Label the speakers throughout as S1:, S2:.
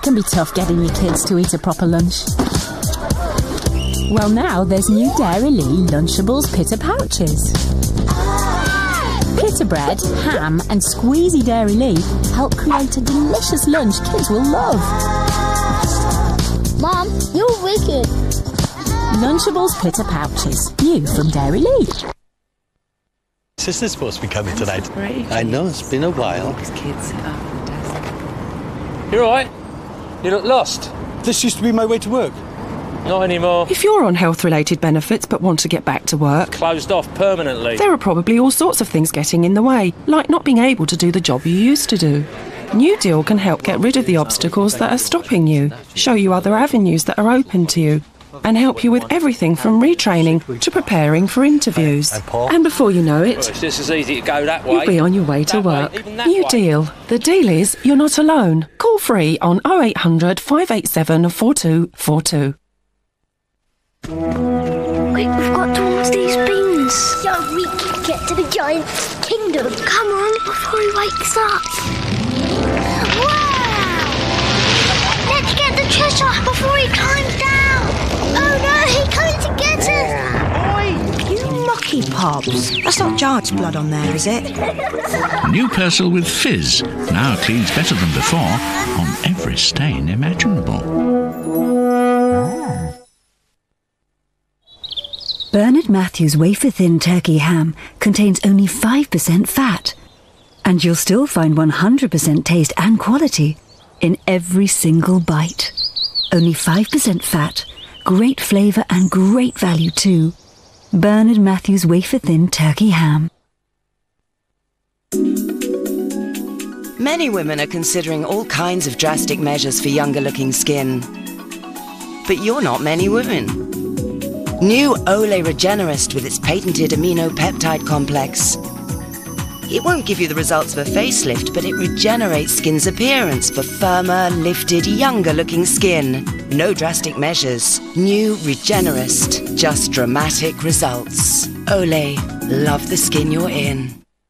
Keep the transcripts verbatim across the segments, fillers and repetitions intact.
S1: It can be tough getting your kids to eat a proper lunch. Well, now there's new Dairy Lee Lunchables Pitta pouches. Pitta bread, ham and squeezy Dairy Lee help create a delicious lunch kids will love.
S2: Mum, you're wicked.
S1: Lunchables Pitta pouches, new from Dairy Lee.
S3: Sister's supposed to be coming tonight.
S4: Right.
S3: I know, it's been a while.
S4: These kids sit up at the desk. You all right? You look lost.
S3: This used to be my way to work.
S4: Not anymore.
S5: If you're on health-related benefits but want to get back to work,
S4: Closed off permanently.
S5: there are probably all sorts of things getting in the way, like not being able to do the job you used to do. New Deal can help get rid of the obstacles that are stopping you, show you other avenues that are open to you, and help you with everything from retraining to preparing for interviews. And before you know it,
S4: Well, it's just as easy to go that way.
S5: you'll be on your way to
S4: That way,
S5: work.
S4: even that
S5: New
S4: way.
S5: Deal. The deal is you're not alone. Call free on oh eight hundred, five eight seven, four two four two.
S2: Quick, we've got towards these beans. So we can get to the giant kingdom. Come on, before he wakes up. Wow! Let's get the treasure before he climbs down. Oh no, he's coming to get us.
S6: You mucky pobs. That's not giant's blood on there, is it?
S7: New Persil with Fizz now cleans better than before on every stain imaginable.
S8: Bernard Matthews wafer-thin turkey ham contains only five percent fat. And you'll still find one hundred percent taste and quality in every single bite. Only five percent fat, great flavour and great value too. Bernard Matthews wafer-thin turkey ham.
S9: Many women are considering all kinds of drastic measures for younger-looking skin. But you're not many women. New Olay Regenerist with its patented amino peptide complex. It won't give you the results of a facelift, but it regenerates skin's appearance for firmer, lifted, younger-looking skin. No drastic measures. New Regenerist. Just dramatic results. Olay. Love the skin you're in.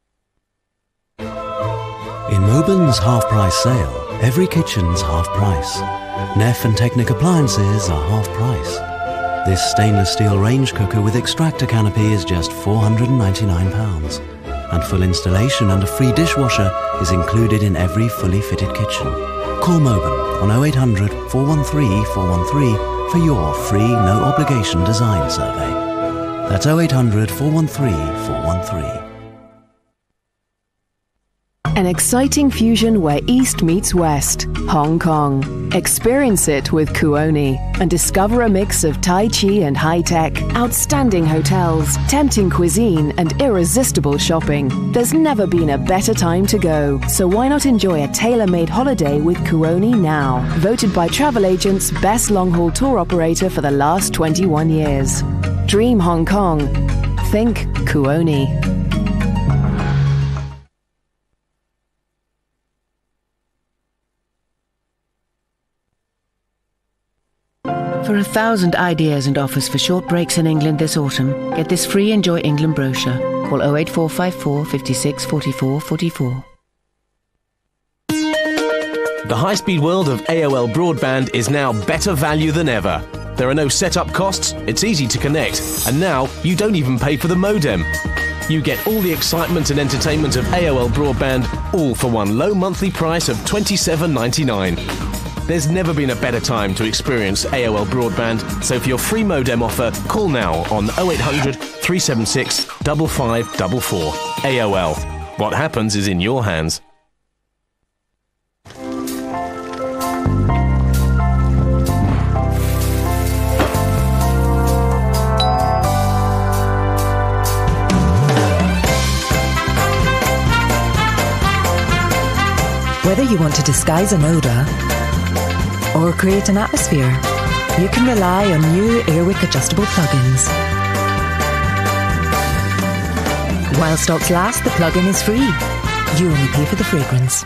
S10: In Moban's half-price sale, every kitchen's half price. Neff and Technic appliances are half price. This stainless steel range cooker with extractor canopy is just four hundred and ninety-nine pounds. And full installation and a free dishwasher is included in every fully fitted kitchen. Call Moban on oh eight hundred, four one three, four one three for your free no-obligation design survey. That's oh eight hundred, four one three, four one three.
S11: An exciting fusion where East meets West, Hong Kong. Experience it with Kuoni and discover a mix of Tai Chi and high-tech, outstanding hotels, tempting cuisine and irresistible shopping. There's never been a better time to go, so why not enjoy a tailor-made holiday with Kuoni now? Voted by travel agents best long-haul tour operator for the last twenty-one years. Dream Hong Kong. Think Kuoni.
S12: For a thousand ideas and offers for short breaks in England this autumn, get this free Enjoy England brochure. Call oh eight four five four, five six, four four four four.
S13: The high-speed world of A O L broadband is now better value than ever. There are no set-up costs, it's easy to connect, and now you don't even pay for the modem. You get all the excitement and entertainment of A O L broadband, all for one low monthly price of twenty-seven ninety-nine. There's never been a better time to experience A O L broadband, so for your free modem offer, call now on oh eight hundred, three seven six, five five four four. A O L. What happens is in your hands.
S14: Whether you want to disguise an odour or create an atmosphere, you can rely on new Airwick adjustable plugins. While stocks last, the plug-in is free. You only pay for the fragrance.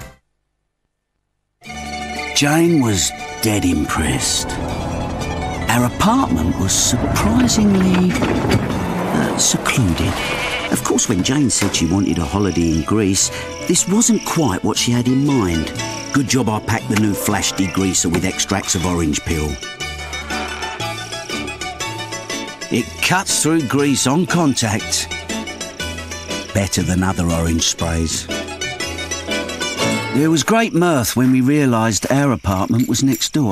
S15: Jane was dead impressed. Our apartment was surprisingly uh, secluded. Of course, when Jane said she wanted a holiday in Greece, this wasn't quite what she had in mind. Good job I packed the new flash degreaser with extracts of orange peel. It cuts through grease on contact. Better than other orange sprays. There was great mirth when we realised our apartment was next door.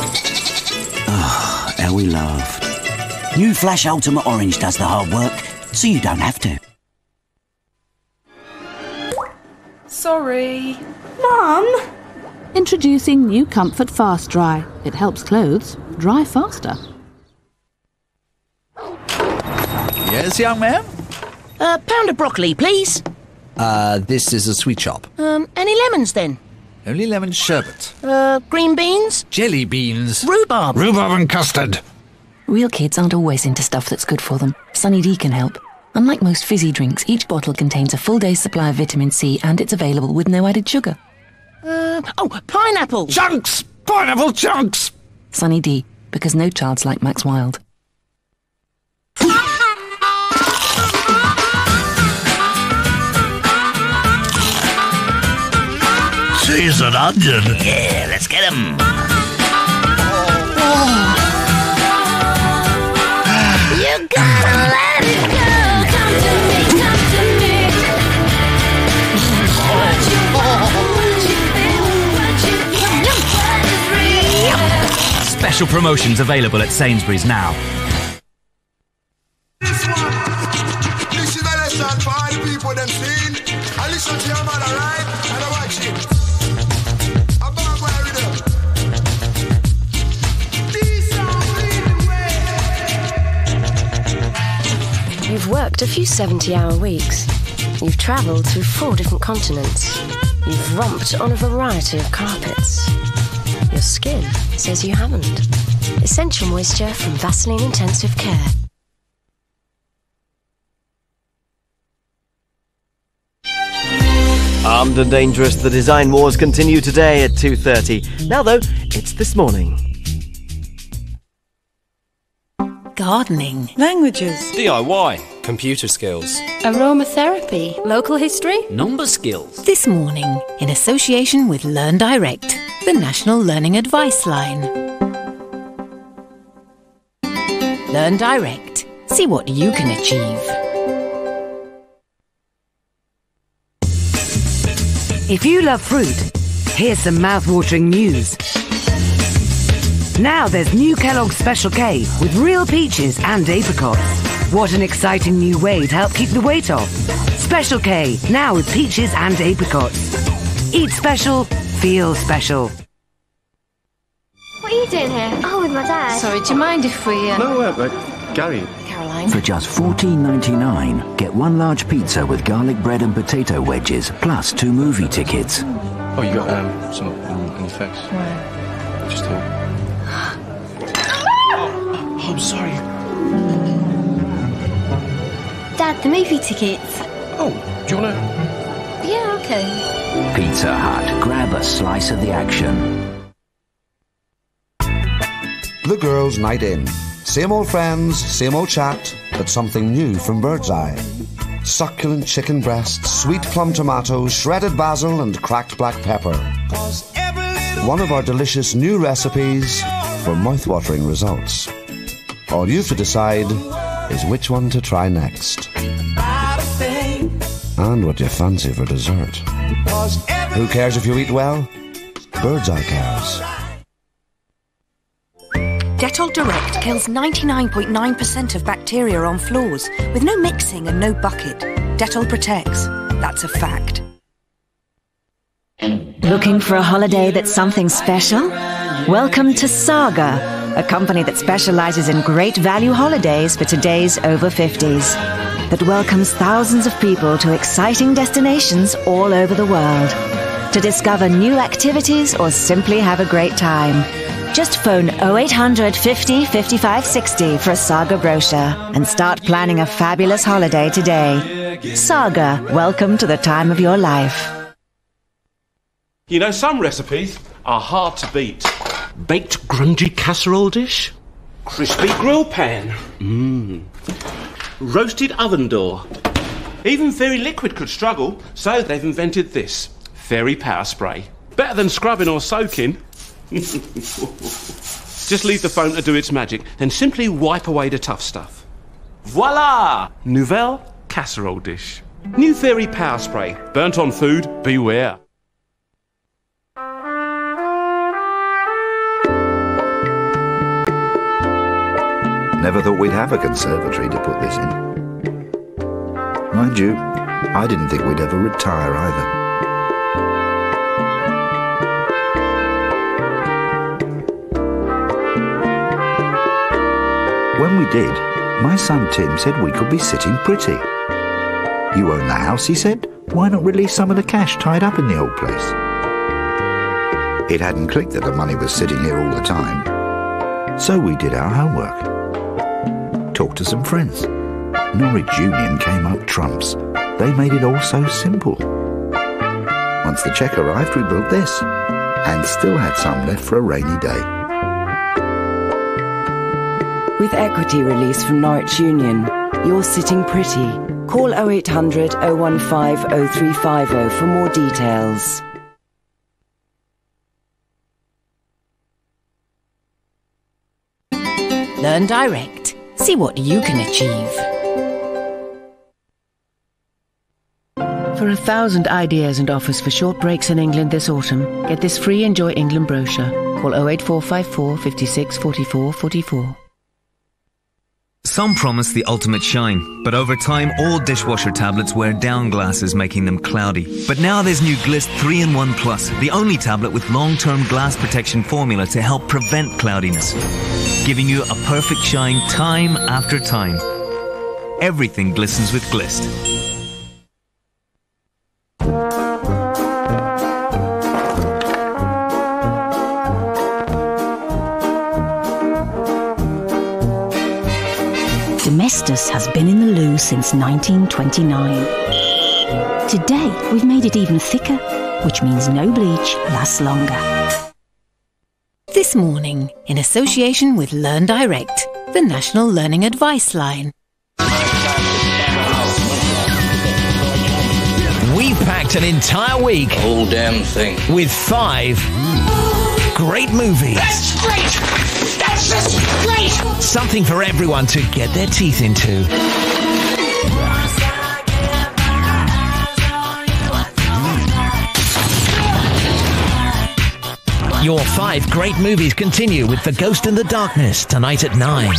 S15: Oh, how we laughed. New Flash Ultimate Orange does the hard work, so you don't have to.
S5: Sorry.
S1: Mum! Introducing new Comfort Fast Dry. It helps clothes dry faster.
S16: Yes, young man?
S6: A uh, pound of broccoli, please.
S16: Uh, this is a sweet shop.
S6: Um, any lemons, then?
S16: Only lemon sherbet.
S6: Uh, green beans?
S16: Jelly beans.
S6: Rhubarb.
S16: Rhubarb and custard.
S17: Real kids aren't always into stuff that's good for them. Sunny D can help. Unlike most fizzy drinks, each bottle contains a full day's supply of vitamin C and it's available with no added sugar.
S6: Uh, oh, pineapple!
S16: Chunks! Pineapple chunks!
S17: Sunny D, because no child's like Max Wild.
S7: Cheese and onion.
S15: Yeah, let's get him.
S2: You gotta let it go. Come to me, come to me. What you want, what you feel, what you get, what is real.
S18: Special promotions available at Sainsbury's now.
S19: This one, listen to the song for all the people them sing. I listen to your mother, right? And I watch it. I'm going to wear it up. These songs lead the way.
S20: You've worked a few seventy-hour weeks. You've travelled through four different continents. You've romped on a variety of carpets. Your skin says you haven't. Essential moisture from Vaseline Intensive Care.
S21: Armed and Dangerous, the design wars continue today at two thirty. Now though, it's This Morning.
S22: Gardening. Languages.
S4: D I Y. Computer skills.
S22: Aromatherapy. Local history.
S4: Number skills.
S22: This Morning, in association with Learn Direct, the National Learning Advice Line. Learn Direct. See what you can achieve.
S23: If you love fruit, here's some mouth-watering news. Now there's new Kellogg's Special K with real peaches and apricots. What an exciting new way to help keep the weight off. Special K, now with peaches and apricots. Eat special, feel special.
S2: What are you doing here? Oh, with my dad.
S22: Sorry, do you mind if we... Uh...
S24: No, uh, uh, Gary.
S15: For just fourteen ninety-nine, get one large pizza with garlic bread and potato wedges, plus two movie tickets.
S24: Oh, you got um, some on, on your face?
S22: Where?
S24: Just here. oh, I'm sorry.
S2: Dad, the movie tickets.
S24: Oh, do you want to...
S22: Yeah, okay.
S15: Pizza Hut, grab a slice of the action.
S25: The Girls' Night In. Same old friends, same old chat, but something new from Birdseye. Succulent chicken breasts, sweet plum tomatoes, shredded basil and cracked black pepper. One of our delicious new recipes for mouth-watering results. All you have to decide is which one to try next. And what you fancy for dessert. Who cares if you eat well? Birdseye cares.
S6: Dettol Direct kills ninety-nine point nine percent of bacteria on floors with no mixing and no bucket. Dettol protects. That's a fact.
S8: Looking for a holiday that's something special? Welcome to Saga, a company that specialises in great value holidays for today's over fifties. That welcomes thousands of people to exciting destinations all over the world. To discover new activities or simply have a great time. Just phone oh eight hundred fifty fifty-five sixty for a Saga brochure and start planning a fabulous holiday today. Saga, welcome to the time of your life.
S13: You know, some recipes are hard to beat. Baked grungy casserole dish? Crispy grill pan? Mmm. Roasted oven door? Even Fairy Liquid could struggle, so they've invented this. Fairy Power Spray.
S3: better than scrubbing or soaking. Just leave the foam to do its magic, then simply wipe away the tough stuff. Voila! Nouvelle casserole dish. New Fairy Power Spray. Burnt on food, beware.
S9: Never thought we'd have a conservatory to put this in. Mind you, I didn't think we'd ever retire either. When we did, my son Tim said we could be sitting pretty. You own the house, he said. Why not release some of the cash tied up in the old place? It hadn't clicked that the money was sitting here all the time. So we did our homework. Talked to some friends. Norwich Union came up trumps. They made it all so simple. Once the cheque arrived, we built this. And still had some left for a rainy day.
S23: With equity release from Norwich Union, you're sitting pretty. Call oh eight hundred, oh one five, oh three five oh for more details.
S22: Learn Direct. See what you can achieve.
S10: For a thousand ideas and offers for short breaks in England this autumn, get this free Enjoy England brochure. Call oh eight four five four, five six, four four four four.
S18: Some promise the ultimate shine, but over time all dishwasher tablets wear down glasses, making them cloudy. But now there's new Glist three in one Plus, the only tablet with long-term glass protection formula to help prevent cloudiness, giving you a perfect shine time after time. Everything glistens with Glist.
S1: Domestos has been in the loo since nineteen twenty-nine. Today, we've made it even thicker, which means no bleach lasts longer.
S22: This morning, in association with Learn Direct, the National Learning Advice Line.
S11: We've packed an entire week.
S4: Whole damn thing.
S11: With five great movies.
S19: That's great! That's just great!
S11: Something for everyone to get their teeth into. Your five great movies continue with The Ghost in the Darkness tonight at nine.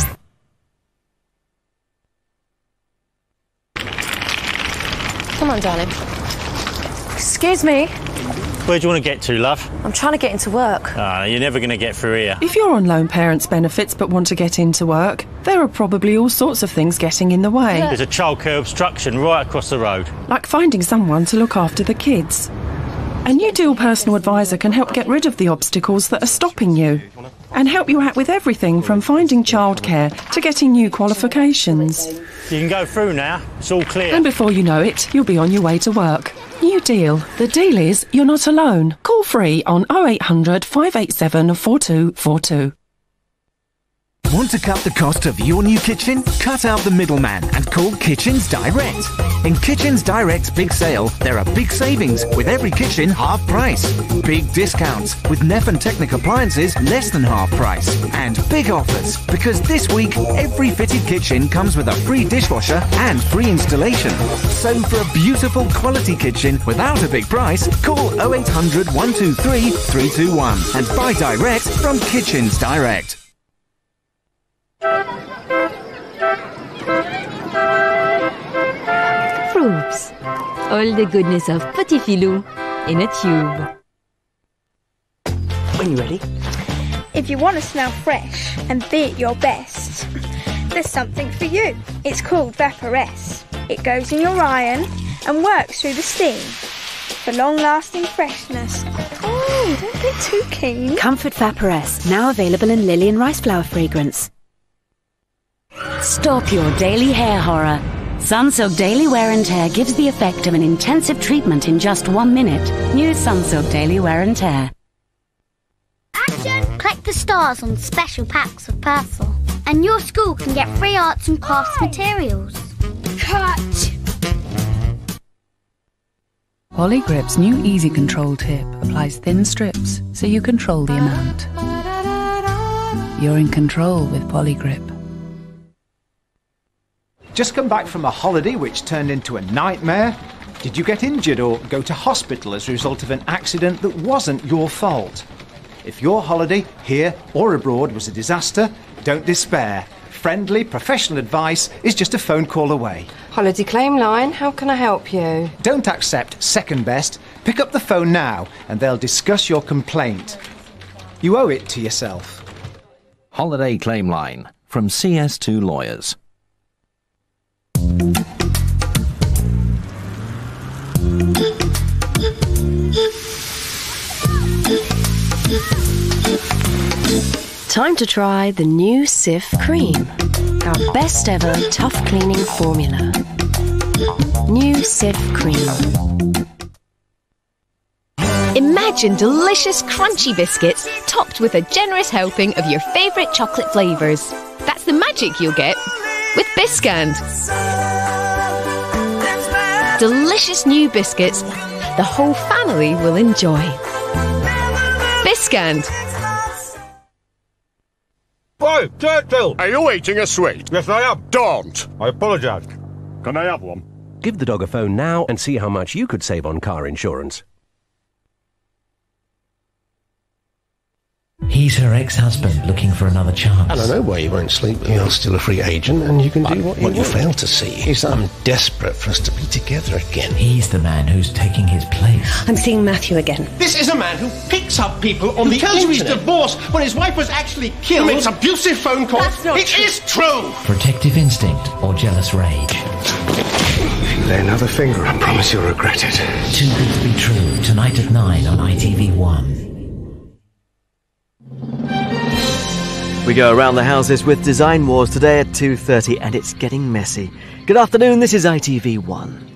S12: Come on, darling. Excuse me.
S26: Where do you want to get to, love?
S12: I'm trying to get into work.
S26: Ah, you're never going to get through here.
S5: If you're on lone parents' benefits but want to get into work, there are probably all sorts of things getting in the way.
S26: There's a childcare obstruction right across the road.
S5: Like finding someone to look after the kids. A new Deal personal advisor can help get rid of the obstacles that are stopping you and help you out with everything from finding childcare to getting new qualifications.
S26: You can go through now. It's all clear.
S5: And before you know it, you'll be on your way to work. New Deal. The deal is you're not alone. Call free on oh eight hundred, five eight seven, four two four two.
S11: Want to cut the cost of your new kitchen? Cut out the middleman and call Kitchens Direct. In Kitchens Direct's big sale, there are big savings with every kitchen half price. Big discounts with Neff and Technic appliances less than half price. And big offers because this week every fitted kitchen comes with a free dishwasher and free installation. So for a beautiful quality kitchen without a big price, call oh eight hundred, one two three, three two one and buy direct from Kitchens Direct.
S27: Fruits. All the goodness of Petit Filou in a tube.
S28: When you're ready.
S29: If you want to smell fresh and be at your best, there's something for you. It's called Vaporess. It goes in your iron and works through the steam for long-lasting freshness. Oh, don't get too keen.
S8: Comfort Vaporess, now available in lily and rice flower fragrance. Stop your daily hair horror. Sunsilk Daily Wear and Tear gives the effect of an intensive treatment in just one minute. New Sunsilk Daily Wear and Tear.
S2: Action! Collect the stars on special packs of Purcell. And your school can get free arts and crafts materials.
S29: Cut!
S7: Polygrip's new Easy Control tip applies thin strips so you control the amount. You're in control with Polygrip.
S14: Just come back from a holiday which turned into a nightmare? Did you get injured or go to hospital as a result of an accident that wasn't your fault? If your holiday, here or abroad, was a disaster, don't despair. Friendly, professional advice is just a phone call away.
S12: Holiday claim line, how can I help you?
S14: Don't accept second best. Pick up the phone now and they'll discuss your complaint. You owe it to yourself.
S15: Holiday Claim Line from C S two Lawyers.
S16: Time to try the new Cif Cream, our best ever tough cleaning formula. New Cif Cream.
S27: Imagine delicious crunchy biscuits topped with a generous helping of your favourite chocolate flavours. That's the magic you'll get with Biscand. Delicious new biscuits the whole family will enjoy. Biscand.
S17: Hey, Turtle! Are you eating a sweet? Yes, I am. Don't! I apologise. Can I have one?
S20: Give the dog a phone now and see how much you could save on car insurance.
S21: He's her ex-husband looking for another chance.
S24: And I know why you won't sleep. You're still a free agent and you can but do what you
S21: what
S24: want. What you fail to see is that I'm desperate for us to be together again.
S21: He's the man who's taking his place.
S16: I'm seeing Matthew again.
S28: This is a man who picks up people on who the tells internet. You he's divorced when his wife was actually killed. He makes abusive phone calls. That's not it true. Is true.
S21: Protective instinct or jealous rage.
S24: If you lay another finger, I promise you'll regret it.
S21: Too Good to Be True, tonight at nine on I T V one.
S30: We go around the houses with Design Wars today at two thirty, and it's getting messy. Good afternoon, this is I T V one.